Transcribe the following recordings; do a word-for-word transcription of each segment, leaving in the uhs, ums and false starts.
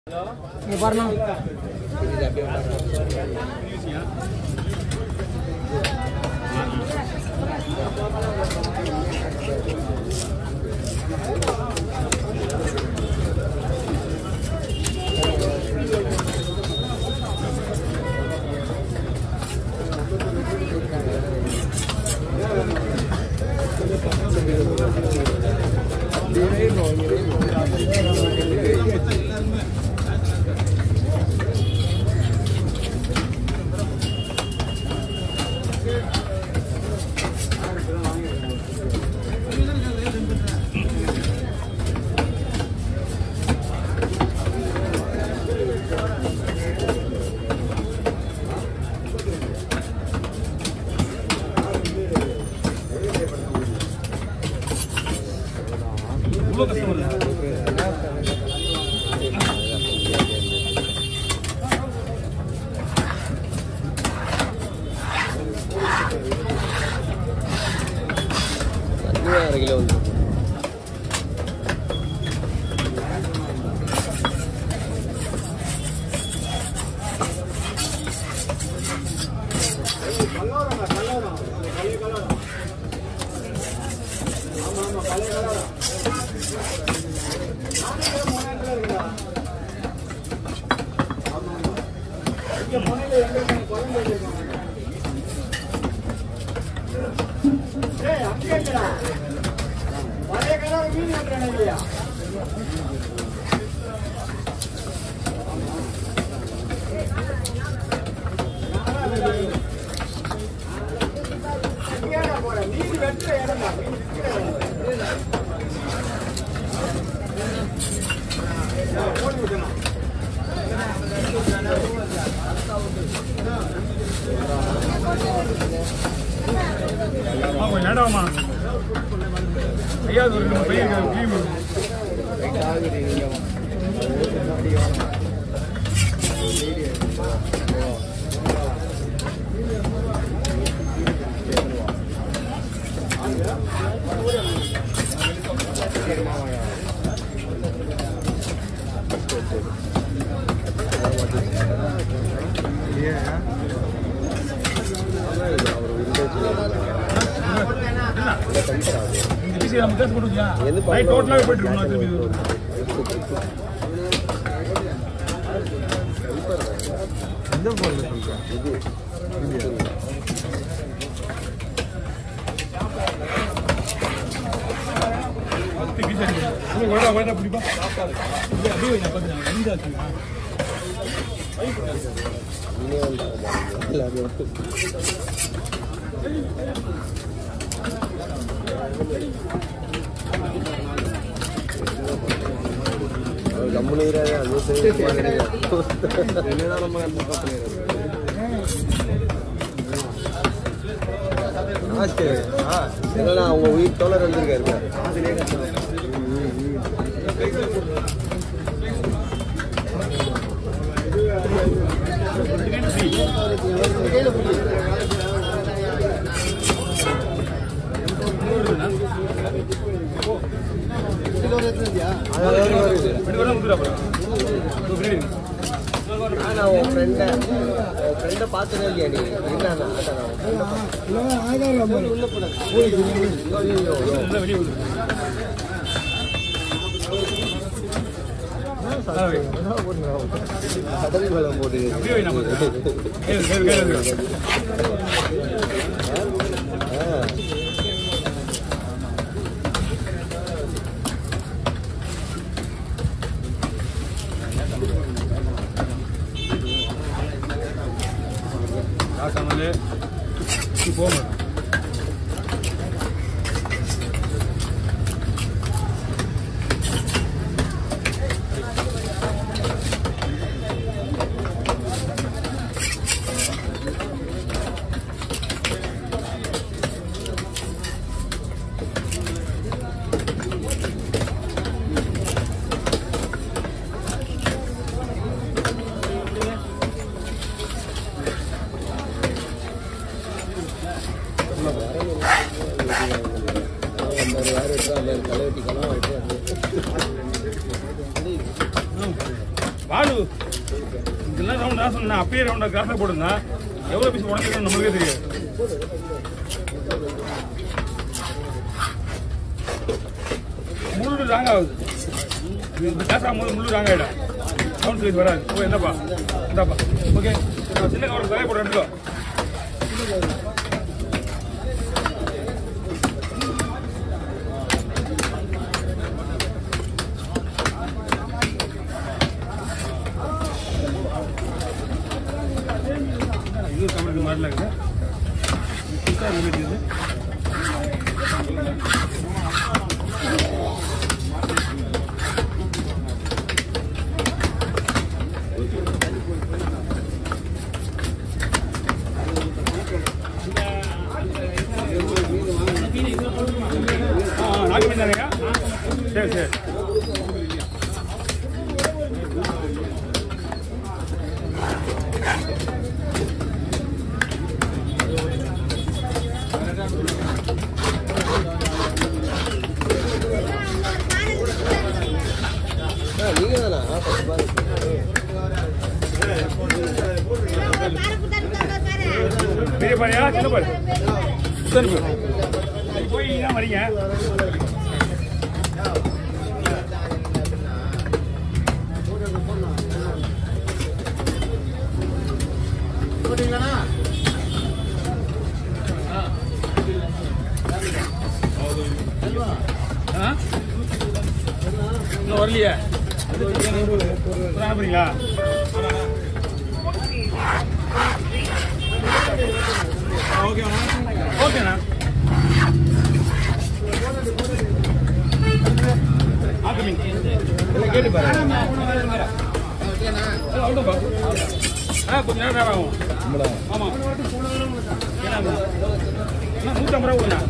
இங்க பாருங்க. உங்க உயிர் தோழர் வந்திருக்காரு. உன் ஃப்ரெண்ட ஃப்ரெண்ட பார்த்ததே இல்லையா நீ? கடல் வெள்ளம் போட்டு போக ஆளு இதெல்லாம் ரவுண்ட் தான் சொன்னேன். அப்பயே ரவுண்டா கிராஸாக போடுங்க. எவ்வளோ பீஸ் உடஞ்சிருக்கணும் நம்மளுக்கே தெரியாது. முள்ளு ராங் ஆகுது. இந்த கிளாஸ் ஆகும்போது முள்ளு ராங் ஆகிடும். சவுண்ட் சைஸ் வராது. ஓ என்னப்பா இந்தாப்பா. ஓகே சின்ன கவர் தலையை போட்டு எடுத்துக்கோ. இது கவருக்கு மாதிரில இருக்குது. புதுசாக இருக்குது. நாக்கு மீன் தானேங்க? சரி சரி. நீங்க தானா? பெரிய பாரியா சின்ன பாரு சரி போய் தான் வரீங்க. இன்னும் வரலையே போறீங்களா? ஓகேண்ணா. ஆக்கு மீன் இல்லை கேட்டு பாரு. ஆ கொஞ்சம் நேரம் நேரம் ஆகும். ஆமாம் ஏன்னா நூற்றம்பது ரூபா கொடுண்ணா.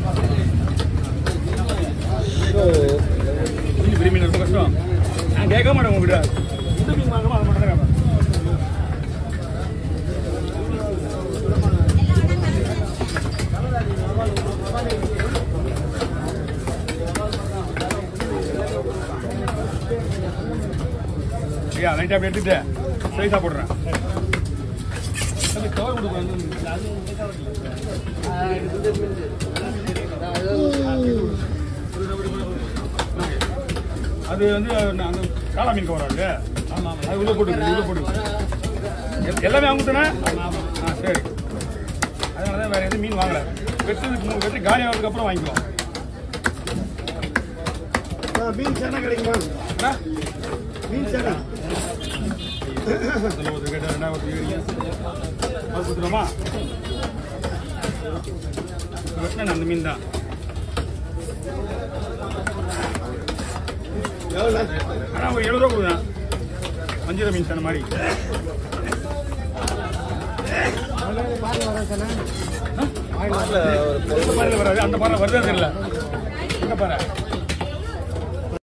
பெரிய மீன் ரொம்ப கஷ்டம். நான் கேட்க மாட்டேன் உங்ககிட்ட. இந்த மீன் வாங்கணும் அது மட்டும் தான் கேட்பேன். ஐயா லைட்டாக அப்படி எடுத்துட்டு சைஸாக போடுறேன். கவர் கொடுக்குறேன். அது வந்து அந்த காளா மீன் கவர் ஆகுது. ஆமாம் அது உள்ள போட்டு உள்ள போட்டு எல்லாமே வாங்கிட்டேன்னா ஆ சரி. அதனால தான் வேறு எதுவும் மீன் வாங்கலை. வெட்டுறதுக்கு வெட்டி காலி ஆகிறதுக்கு அப்புறம் வாங்கிக்குவோம். மீன் சேனா கிடைக்குமா? மீன் சேனா ஒரு கேட்டால் ரெண்டாவது அது கொடுத்துருமா? வெட்டினேன் அந்த மீன் தான். ஆனால் ஒரு எழுபது ரூபா கொடுங்க. மஞ்சள் மீன் சேன மாதிரி வராது. அந்த பாறை வருதா தெரியல. என்ன பாறை